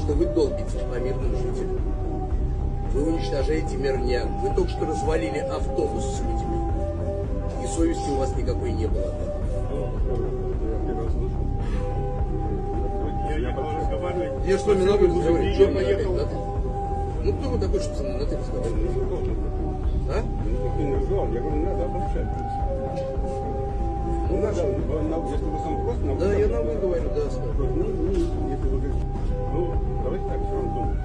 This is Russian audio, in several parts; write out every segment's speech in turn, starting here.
что вы долбите по мирным жителям. Вы уничтожаете мирнян. Вы только что развалили автобус с людьми. И совести у вас никакой не было. Я что, мне надо разговаривать? Что мне опять на ты? Ну кто вы такой, чтобы со мной на ты разговаривать? А? Я говорю, надо обобщать. Ну надо, если вы сам просто... Да, я на вы говорю, да, скажу. Ну, если вы говорите, ну, давайте так, все равно думаем.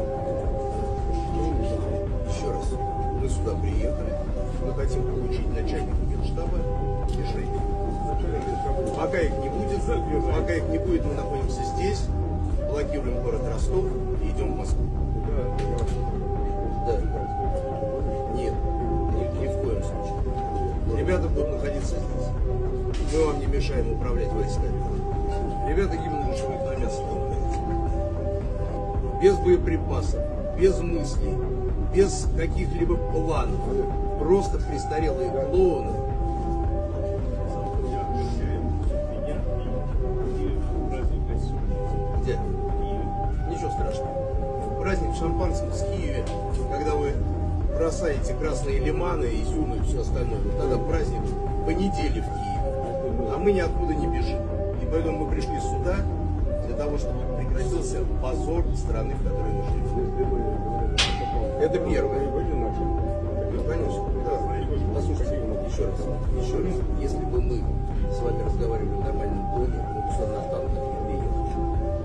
Еще раз, мы сюда приехали, мы хотим получить начальника генштаба решение. Пока их не будет, мы находимся здесь, блокируем город Ростов и идем в Москву. Да. Нет, ни в коем случае. Ребята будут находиться здесь. Мы вам не мешаем управлять войсками. Ребята гибнут лишь на место. Без боеприпасов, без мыслей, без каких-либо планов. Просто престарелые клоуны. Где? Ничего страшного. Праздник шампанского в Киеве, когда вы бросаете красные лиманы, изюмы и все остальное, тогда праздник понедельник в Киеве. А мы ниоткуда не бежим. И поэтому мы пришли сюда для того, чтобы прекратился позор страны, в которой мы живем. Это первое. Ну, конечно, да. Послушайте, еще раз. Если бы мы с вами разговаривали в нормальном тоне, мы бы сюда на танках не приехали.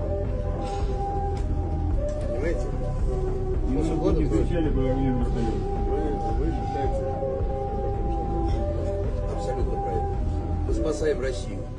Понимаете? Вы не встречали бы мне вертолет. Вы считаете... Абсолютно правильно. Мы спасаем Россию.